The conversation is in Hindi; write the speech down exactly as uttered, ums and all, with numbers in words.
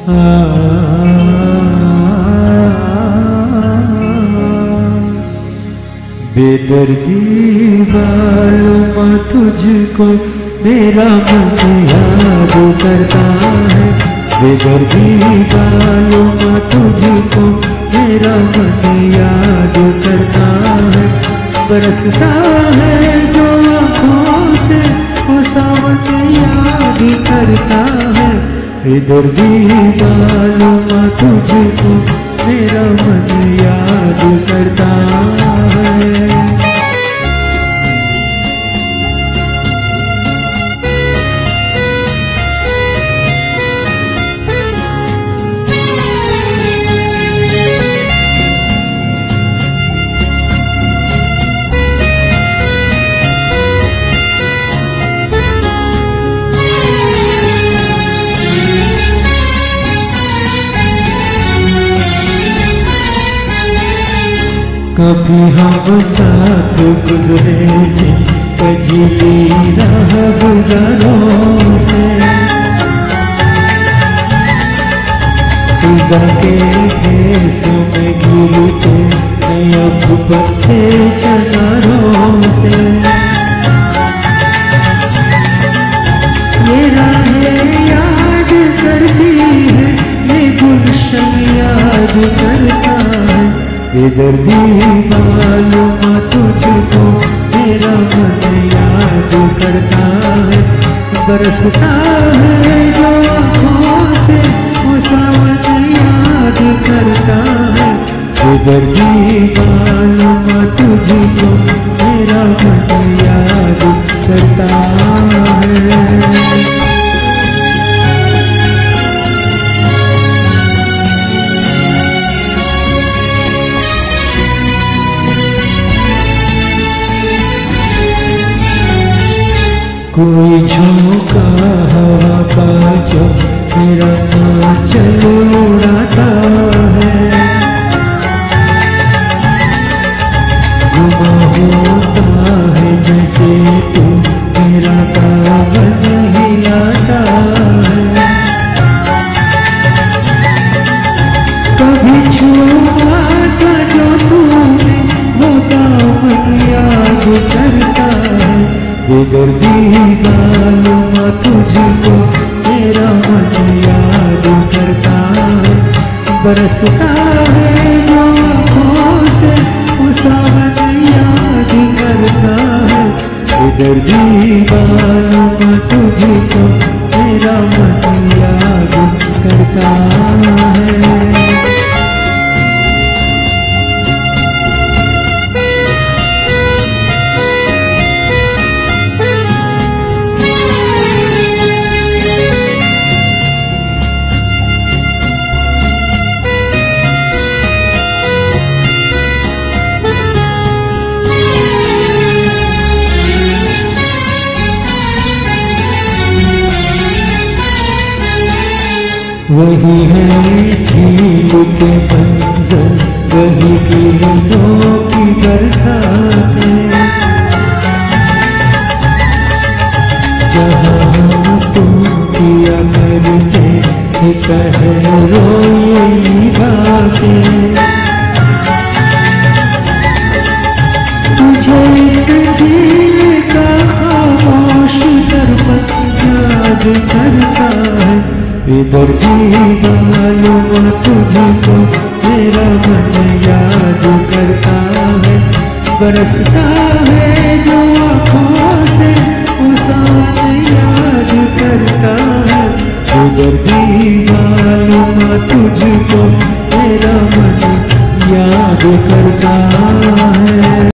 बेदर्दी मालूम तुझको मेरा मन याद करता है। बेदर्दी मालूम तुझको मेरा मन याद करता है। बरसता है जो आँखों से वो सावन याद करता है। बेदर्दी मालूम तुझको मेरा मन याद करता है। कभी हम साथ गुजरे जिन सजीली राह गुजारों से, फिजा के घेसों में गिरते अब पत्ते चनारों से। ये राहें याद करती है, ये गुलशन याद करता है। बेदर्दी मालूम तुझको मेरा मन याद करता है। बरसता है जो आँखों से वो सावन याद करता है। बेदर्दी मालूम तुझको मेरा मन याद करता है। कोई झोंका हवा का जो मेरा आंचल उड़ाता है। गुमा होता है जैसे तू मेरा दामन हिलाता है। कभी छुआ था जो तूने वो दामन याद करता है। बेदर्दी मालूम तुझको मेरा मन याद करता है। बरसता है जो आँखों से वो सावन याद करता है। बेदर्दी मालूम तुझको मेरा मन याद करता है। वही है झील के मंजर, वही किरणों की बरसातें, जहाँ हम तुम किया करते थे पहरों यही बातें। तुझे इस झील का खामोश दर्पण याद करता है। बेदर्दी मालूम तुझको मेरा मन याद करता है। बरसता है जो आँखों से वो सावन याद करता है। बेदर्दी मालूम तुझको मेरा मन याद करता है।